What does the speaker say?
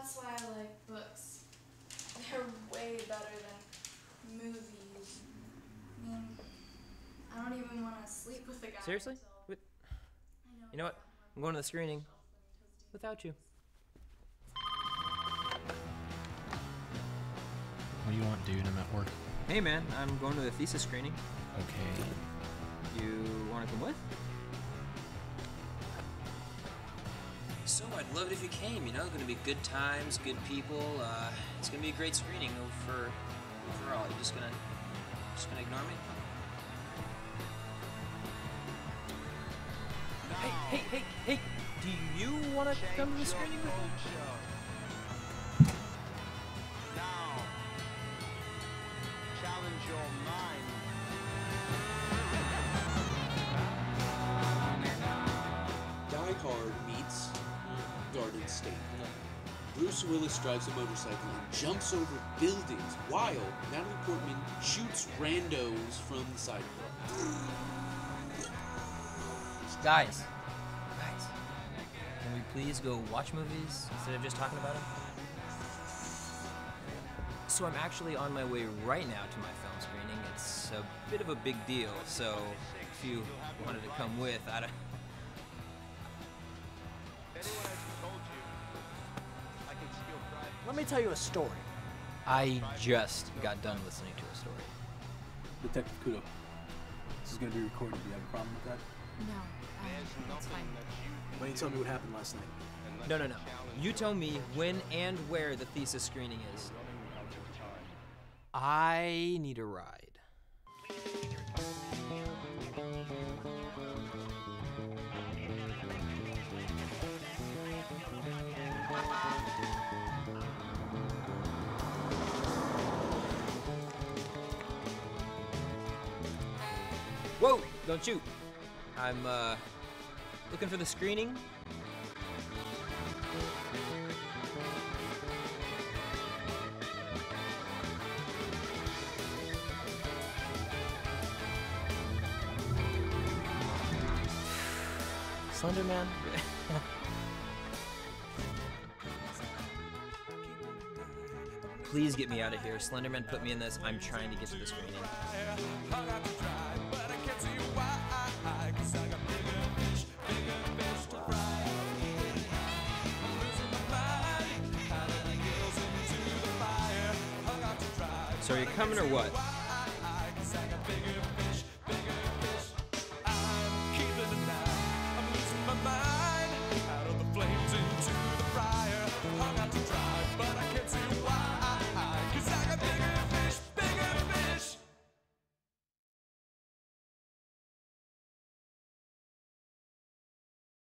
That's why I like books. They're way better than movies. I mean, I don't even want to sleep with the guy. Seriously? You know what? I'm going to the screening without you. What do you want, dude? I'm at work. Hey man, I'm going to the Thesis screening. Okay. You want to come with? So I'd love it if you came, you know, gonna be good times, good people, it's gonna be a great screening overall. You're just gonna ignore me? Hey, do you want to come to the screening with me? Now, challenge your mind. Die Hard meets Garden State. Bruce Willis drives a motorcycle and jumps over buildings while Natalie Portman shoots randos from the sidewalk. Guys, can we please go watch movies instead of just talking about them? So I'm actually on my way right now to my film screening. It's a bit of a big deal, so if you wanted to come with, Let me tell you a story. I just got done listening to a story. Detective Kudo, this is going to be recorded. Do you have a problem with that? No, that's fine. Why don't you tell me what happened last night? No. You tell me when and where the Thesis screening is. I need a ride. Whoa, don't shoot. I'm looking for the screening. Slender Man? Please get me out of here. Slenderman put me in this. I'm trying to get to the screening. So are you coming or what?